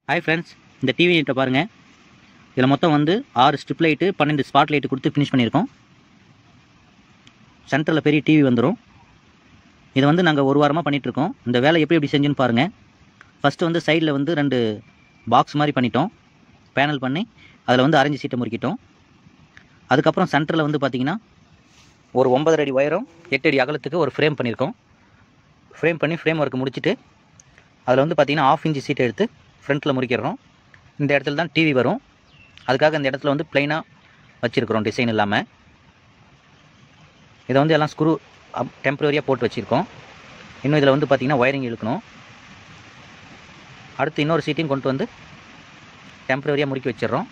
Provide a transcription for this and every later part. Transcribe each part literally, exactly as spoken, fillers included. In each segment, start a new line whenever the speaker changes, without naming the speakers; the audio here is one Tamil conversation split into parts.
ஹாய் ஃப்ரெண்ட்ஸ், இந்த டிவி யூனிட்டை பாருங்கள். இதில் மொத்தம் வந்து ஆறு ஸ்ட்ரிப் லைட்டு பன்னெண்டு ஸ்பாட் லைட்டு கொடுத்து ஃபினிஷ் பண்ணியிருக்கோம். சென்டரில் பெரிய டிவி வந்துடும். இதை வந்து நாங்கள் ஒரு வாரமாக பண்ணிகிட்ருக்கோம். இந்த வேலை எப்படி எப்படி செஞ்சுன்னு பாருங்கள். ஃபஸ்ட்டு வந்து சைடில் வந்து ரெண்டு பாக்ஸ் மாதிரி பண்ணிட்டோம். பேனல் பண்ணி அதில் வந்து ஆரஞ்சு சீட்டை முறுக்கிட்டோம். அதுக்கப்புறம் சென்டரில் வந்து பார்த்திங்கன்னா ஒரு ஒன்பதரை அடி உயரம் எட்டு அடி அகலத்துக்கு ஒரு ஃப்ரேம் பண்ணியிருக்கோம். ஃப்ரேம் பண்ணி ஃப்ரேம் ஒர்க் முடிச்சுட்டு அதில் வந்து பார்த்திங்கன்னா ஆஃப் இன்ச்சு சீட்டை எடுத்து ஃப்ரண்ட்டில் முறிக்கிறோம். இந்த இடத்துல தான் டிவி வரும். அதுக்காக இந்த இடத்துல வந்து ப்ளைனாக வச்சுருக்கிறோம், டிசைன் இல்லாமல். இதை வந்து எல்லாம் ஸ்க்ரூ டெம்பரரியாக போட்டு வச்சுருக்கோம். இன்னும் இதில் வந்து பார்த்திங்கன்னா ஒயரிங் இழுக்கணும். அடுத்து இன்னொரு சீட்டையும் கொண்டு வந்து டெம்பரரியாக முறுக்கி வச்சிடுறோம்.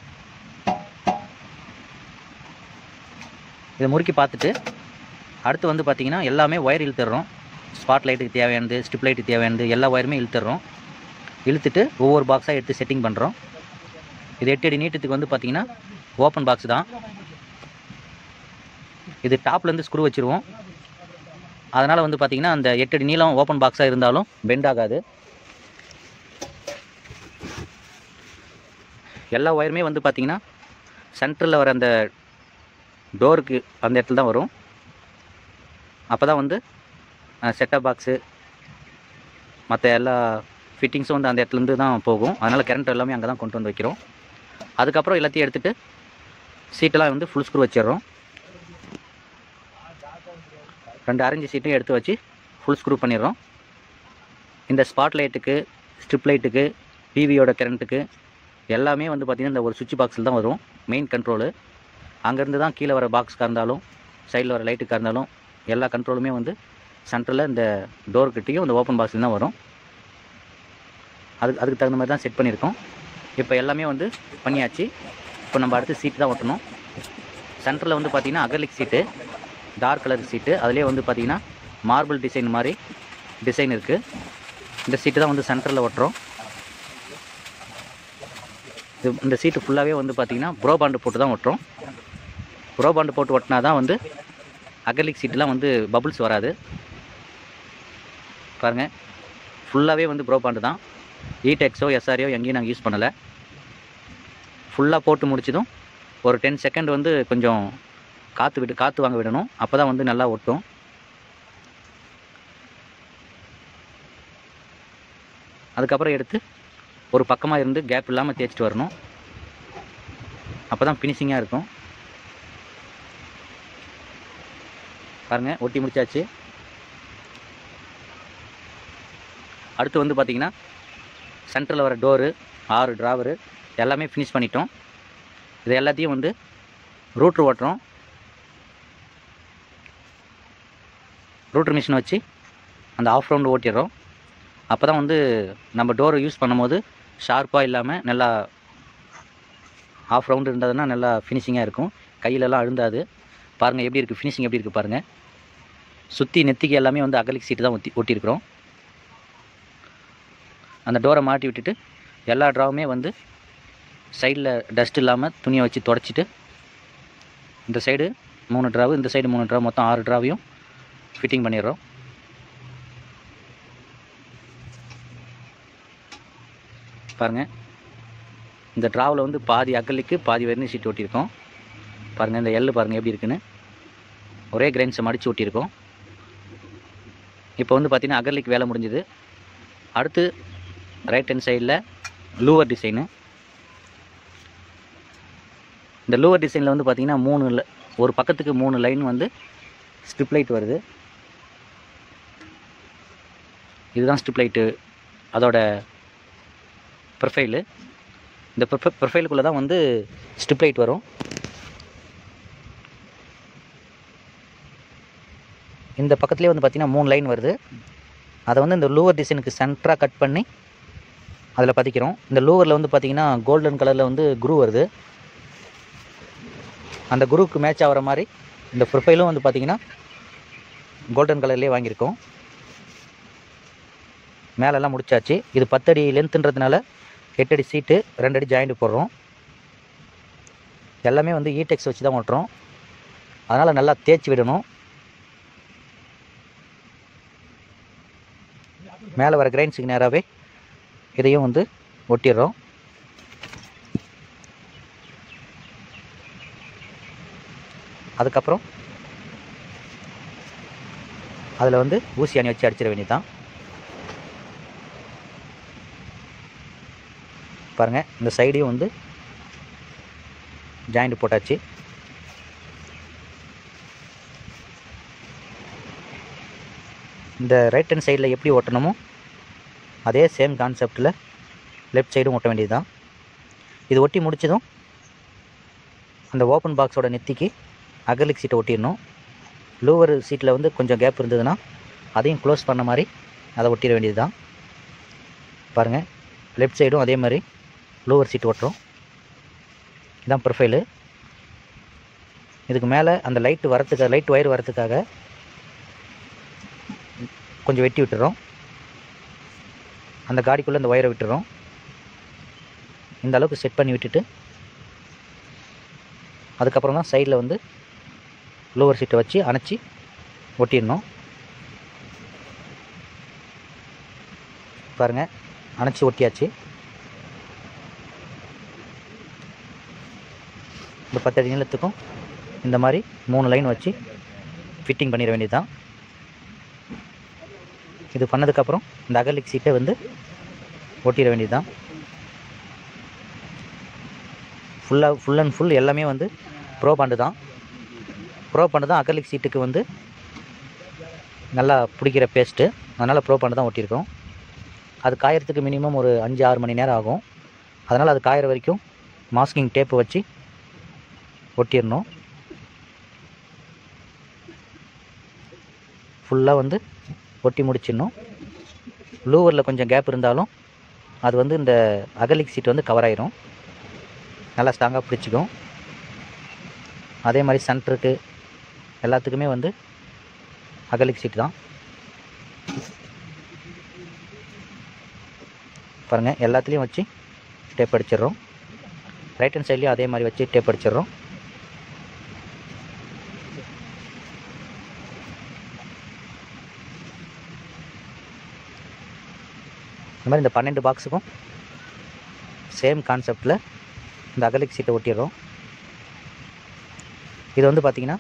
இதை முறுக்கி பார்த்துட்டு அடுத்து வந்து பார்த்திங்கன்னா எல்லாமே ஒயர் இழுத்துடுறோம். ஸ்பாட் லைட்டுக்கு தேவையானது, ஸ்ட்ரிப் லைட்டுக்கு தேவையானது எல்லா ஒயருமே இழுத்துடுறோம். இழுத்துட்டு ஒவ்வொரு பாக்ஸாக எடுத்து செட்டிங் பண்ணுறோம். இது எட்டு அடி நீட்டத்துக்கு வந்து பார்த்திங்கன்னா ஓப்பன் பாக்ஸ் தான். இது டாப்லேருந்து ஸ்க்ரூ வச்சுருவோம். அதனால் வந்து பார்த்திங்கன்னா அந்த எட்டு அடி நீளம் ஓப்பன் பாக்ஸாக இருந்தாலும் பெண்ட் ஆகாது. எல்லா ஒயருமே வந்து பார்த்திங்கன்னா சென்டரில் வர அந்த டோருக்கு அந்த இடத்துல தான் வரும். அப்போ தான் வந்து செட்டப் பாக்ஸு மற்ற எல்லா ஃபிட்டிங்ஸும் வந்து அந்த இடத்துலேருந்து தான் போகும். அதனால் கரண்ட் எல்லாமே அங்கே தான் கொண்டு வந்து வைக்கிறோம். அதுக்கப்புறம் எல்லாத்தையும் எடுத்துகிட்டு சீட்டெல்லாம் வந்து ஃபுல் ஸ்க்ரூ வச்சிடுறோம். ரெண்டு ஆரஞ்சு சீட்டையும் எடுத்து வச்சு ஃபுல் ஸ்க்ரூ பண்ணிடுறோம். இந்த ஸ்பாட் லைட்டுக்கு, ஸ்ட்ரிப் லைட்டுக்கு, டிவியோட கரண்ட்டுக்கு எல்லாமே வந்து பார்த்திங்கன்னா இந்த ஒரு சுவிட்ச் பாக்ஸில் தான் வரும். மெயின் கண்ட்ரோலு அங்கேருந்து தான் கீழே வர பாக்ஸுக்காக இருந்தாலும் சைடில் வர லைட்டுக்காக இருந்தாலும் எல்லா கண்ட்ரோலுமே வந்து சென்டரில் இந்த டோர்கிட்டையும் இந்த ஓப்பன் பாக்ஸில் தான் வரும். அதுக்கு அதுக்கு தகுந்த மாதிரி தான் செட் பண்ணியிருக்கோம். இப்போ எல்லாமே வந்து பண்ணியாச்சு. இப்போ நம்ம அடுத்து சீட்டு தான் ஒட்டணும். சென்டரில் வந்து பார்த்திங்கன்னா acrylic sheet, dark colour sheet. அதிலே வந்து பார்த்திங்கன்னா மார்பிள் டிசைன் மாதிரி டிசைன் இருக்குது. இந்த சீட்டு தான் வந்து சென்டரில் ஒட்டுறோம். இது இந்த சீட்டு ஃபுல்லாகவே வந்து பார்த்திங்கன்னா ப்ரோ பாண்டு போட்டு தான் ஒட்டுறோம். ப்ரோ பாண்டு போட்டு ஒட்டினா தான் வந்து அகர்லிக் சீட்டுலாம் வந்து பபுள்ஸ் வராது. பாருங்கள், ஃபுல்லாகவே வந்து ப்ரோ பாண்டு தான். ஈடெக்ஸோ எஸ்ஆரியோ எங்கேயும் நாங்கள் யூஸ் பண்ணலை. ஃபுல்லாக போட்டு முடிச்சதும் ஒரு டென் செகண்ட் வந்து கொஞ்சம் காற்று விட்டு காற்று வாங்க விடணும். அப்போ தான் வந்து நல்லா ஒட்டும். அதுக்கப்புறம் எடுத்து ஒரு பக்கமாக இருந்து கேப் இல்லாமல் தேய்ச்சிட்டு வரணும். அப்போ தான் ஃபினிஷிங்காக இருக்கும். பாருங்கள், ஒட்டி முடிச்சாச்சு. அடுத்து வந்து பார்த்திங்கன்னா சென்டரில் வர டோரு, ஆறு ட்ராவரு எல்லாமே ஃபினிஷ் பண்ணிட்டோம். இது எல்லாத்தையும் வந்து ரூட்ரு ஓட்டுறோம். ரூட்ரு மிஷினை வச்சு அந்த ஆஃப் ரவுண்டு ஓட்டிடுறோம். அப்போ தான் வந்து நம்ம டோரை யூஸ் பண்ணும்போது ஷார்ப்பாக இல்லாமல் நல்லா ஆஃப் ரவுண்டு இருந்ததுன்னா நல்லா ஃபினிஷிங்காக இருக்கும். கையிலலாம் அழுந்தாது. பாருங்கள் எப்படி இருக்குது, ஃபினிஷிங் எப்படி இருக்குது பாருங்கள். சுற்றி நெத்திக்கு எல்லாமே வந்து அகலிக் சீட்டு தான் ஒட்டி ஒட்டியிருக்கிறோம். அந்த டோரை மாட்டி விட்டுட்டு எல்லா ட்ராவுமே வந்து சைடில் டஸ்ட் இல்லாமல் துணியை வச்சு தொடச்சிட்டு இந்த சைடு மூணு ட்ராவு, இந்த சைடு மூணு ட்ராவு, மொத்தம் ஆறு ட்ராவையும் ஃபிட்டிங் பண்ணிடுறோம். பாருங்கள், இந்த ட்ராவில் வந்து பாதி அகலிக்கு பாதி வெர்னி சீட்டு ஒட்டியிருக்கோம். பாருங்கள், இந்த எள்ளு பாருங்கள் எப்படி இருக்குன்னு. ஒரே கிரைன்ஸை மடித்து ஒட்டியிருக்கோம். இப்போ வந்து பார்த்திங்கன்னா அகர்லிக் வேலை முடிஞ்சுது. அடுத்து ரைட் ஹேண்ட் சைடில் லூவர் டிசைனு. இந்த லூவர் டிசைனில் வந்து பார்த்திங்கன்னா மூணு ஒரு பக்கத்துக்கு மூணு லைன் வந்து ஸ்ட்ரிப் லைட் வருது. இதுதான் ஸ்ட்ரிப் லைட்டு, அதோட ப்ரொஃபைலு. இந்த ப்ரொஃபை ப்ரொஃபைலுக்குள்ளே தான் வந்து ஸ்ட்ரிப் லைட் வரும். இந்த பக்கத்துலேயே வந்து பார்த்திங்கன்னா மூணு லைன் வருது. அதை வந்து இந்த லூவர் டிசைனுக்கு சென்டராக கட் பண்ணி அதில் பதிக்கிறோம். இந்த லூவரில் வந்து பார்த்திங்கன்னா கோல்டன் கலரில் வந்து குரூ வருது. அந்த குரூவுக்கு மேட்ச் ஆகிற மாதிரி இந்த ப்ரொஃபைலும் வந்து பார்த்திங்கன்னா கோல்டன் கலர்லேயே வாங்கியிருக்கோம். மேலெல்லாம் முடிச்சாச்சு. இது பத்தடி லென்த்துன்றதுனால எட்டு அடி சீட்டு, ரெண்டு அடி ஜாயிண்ட் போடுறோம். எல்லாமே வந்து ஈடெக்ஸ் வச்சு தான் ஓட்டுறோம். அதனால் நல்லா தேய்ச்சி விடணும். மேலே வர கிரைன்ஸுக்கு நேராகவே இதையும் வந்து ஒட்டிடுறோம். அதுக்கப்புறம் அதில் வந்து ஊசி அணி வச்சு அடிச்சிட வேண்டியது தான். பாருங்கள், இந்த சைடையும் வந்து ஜாயிண்ட் போட்டாச்சு. இந்த ரைட் ஹேண்ட் சைடில் எப்படி ஒட்டணுமோ அதே சேம் கான்செப்டில் லெஃப்ட் சைடும் ஒட்ட வேண்டியது தான். இது ஒட்டி முடிச்சதும் அந்த ஓப்பன் பாக்ஸோட நெத்திக்கு அகர்லிக் சீட்டை ஒட்டிடணும். லூவர் சீட்டில் வந்து கொஞ்சம் கேப் இருந்ததுன்னா அதையும் க்ளோஸ் பண்ண மாதிரி அதை ஒட்டிட வேண்டியது தான். பாருங்கள், லெஃப்ட் சைடும் அதே மாதிரி லூவர் சீட் ஒட்டுறோம். இதுதான் ப்ரொஃபைலு. இதுக்கு மேலே அந்த லைட்டு வரத்துக்காக லைட் ஒயர் வரத்துக்காக கொஞ்சம் வெட்டி விட்டுறோம். அந்த காடிக்குள்ளே அந்த ஒயரை விட்டுறோம். இந்த அளவுக்கு செட் பண்ணி விட்டுட்டு அதுக்கப்புறம் தான் சைடில் வந்து லோவர் சீட்டை வச்சு அணைச்சி ஒட்டிடணும். பாருங்கள், அணைச்சி ஒட்டியாச்சு. இந்த பத்தடி நீளத்துக்கும் இந்த மாதிரி மூணு லைன் வச்சு ஃபிட்டிங் பண்ணிட வேண்டியது தான். இது பண்ணதுக்கப்புறம் இந்த அகர்லிக் சீட்டை வந்து ஒட்டிட வேண்டியது தான். ஃபுல்லாக ஃபுல் அண்ட் ஃபுல் எல்லாமே வந்து ப்ரோ பாண்டு தான். ப்ரோ பாண்டு தான் அகர்லிக் சீட்டுக்கு வந்து நல்லா பிடிக்கிற பேஸ்ட்டு. அதனால் ப்ரோ பாண்டு தான் ஒட்டியிருக்கோம். அது காயறதுக்கு மினிமம் ஒரு அஞ்சு ஆறு மணி நேரம் ஆகும். அதனால் அது காயிற வரைக்கும் மாஸ்கிங் டேப்பு வச்சு ஒட்டிடணும். ஃபுல்லாக வந்து ஒட்டி முடிச்சிடணும். லூவரில் கொஞ்சம் கேப் இருந்தாலும் அது வந்து இந்த அகர்லிக் சீட் வந்து கவர் ஆயிரும், நல்லா ஸ்ட்ராங்காக பிடிச்சிக்கும். அதே மாதிரி சென்டருக்கு எல்லாத்துக்குமே வந்து அகர்லிக் சீட் தான். பாருங்கள், எல்லாத்துலேயும் வச்சு டேப் அடிச்சிடுறோம். ரைட் ஹேண்ட் சைட்லேயும் அதே மாதிரி வச்சு டேப் அடிச்சிடுறோம். இந்த மாதிரி இந்த பன்னெண்டு பாக்ஸுக்கும் சேம் கான்செப்டில் இந்த அகர்லிக் சீட்டை ஒட்டிடுறோம். இது வந்து பார்த்திங்கன்னா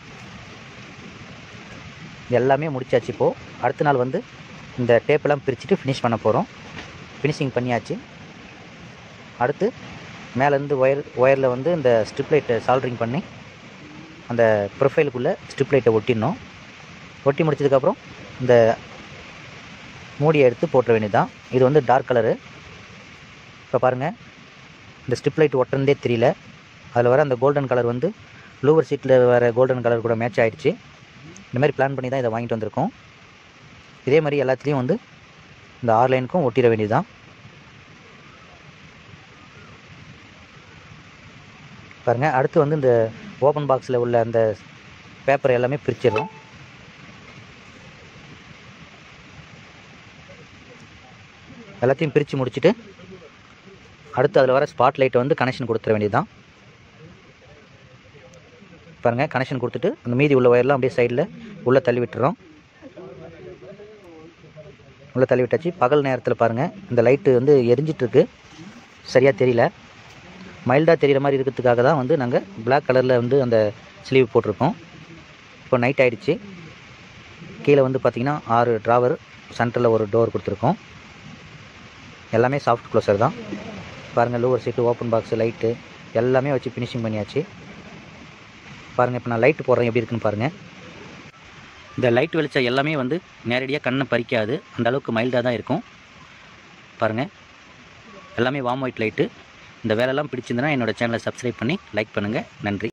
எல்லாமே முடிச்சாச்சு. இப்போது அடுத்த நாள் வந்து இந்த டேப்பெல்லாம் பிரிச்சுட்டு ஃபினிஷ் பண்ண போகிறோம். ஃபினிஷிங் பண்ணியாச்சு. அடுத்து மேலேருந்து ஒயர் ஒயரில் வந்து இந்த ஸ்ட்ரிப் லைட்டை சால்ட்ரிங் பண்ணி அந்த ப்ரொஃபைலுக்குள்ளே ஸ்ட்ரிப் லைட்டை ஒட்டிடணும். ஒட்டி முடிச்சதுக்கப்புறம் இந்த மூடியை எடுத்து போட்டுற வேண்டியது தான். இது வந்து டார்க் கலரு. இப்போ பாருங்கள், இந்த ஸ்ட்ரிப் லைட் ஒட்டுறதே தெரியல. அதில் வர அந்த கோல்டன் கலர் வந்து லூவர் சீட்டில் வர கோல்டன் கலர் கூட மேட்ச் ஆகிடுச்சு. இந்த மாதிரி பிளான் பண்ணி தான் இதை வாங்கிட்டு வந்திருக்கோம். இதே மாதிரி எல்லாத்துலேயும் வந்து இந்த ஆறு லைனுக்கும் ஒட்டிட வேண்டியது தான். பாருங்கள், அடுத்து வந்து இந்த ஓப்பன் பாக்ஸில் உள்ள அந்த பேப்பர் எல்லாமே பிரிச்சிடுறோம். எல்லாத்தையும் பிரித்து முடிச்சுட்டு அடுத்து அதில் வர ஸ்பாட் லைட்டை வந்து கனெக்ஷன் கொடுத்துட வேண்டியது தான். பாருங்கள், கனெக்ஷன் கொடுத்துட்டு அந்த மீதி உள்ள ஒயர்லாம் அப்படியே சைடில் உள்ளே தள்ளி விட்டுறோம். உள்ளே தள்ளி விட்டாச்சு. பகல் நேரத்தில் பாருங்கள், இந்த லைட்டு வந்து எரிஞ்சிட்ருக்கு, சரியாக தெரியல. மைல்டாக தெரிகிற மாதிரி இருக்கிறதுக்காக தான் வந்து நாங்கள் பிளாக் கலரில் வந்து அந்த ஸ்லீவ் போட்டிருக்கோம். இப்போ நைட் ஆகிடுச்சு. கீழே வந்து பார்த்திங்கன்னா ஆறு ட்ராவர், சென்டரில் ஒரு டோர் கொடுத்துருக்கோம். எல்லாமே சாஃப்ட் க்ளோசர் தான். பாருங்கள், lower sheet, open box, light எல்லாமே வச்சு ஃபினிஷிங் பண்ணியாச்சு. பாருங்கள், இப்போ நான் லைட்டு போடுறேன் எப்படி இருக்குன்னு பாருங்கள். இந்த லைட் வெளிச்சம் எல்லாமே வந்து நேரடியாக கண்ணை பறிக்காது, அந்த அளவுக்கு மைல்டாக தான் இருக்கும். பாருங்கள், எல்லாமே வார்ம் ஒயிட் லைட்டு. இந்த வேலையெல்லாம் பிடிச்சிருந்தனா என்னோடய சேனலை சப்ஸ்கிரைப் பண்ணி லைக் பண்ணுங்கள். நன்றி.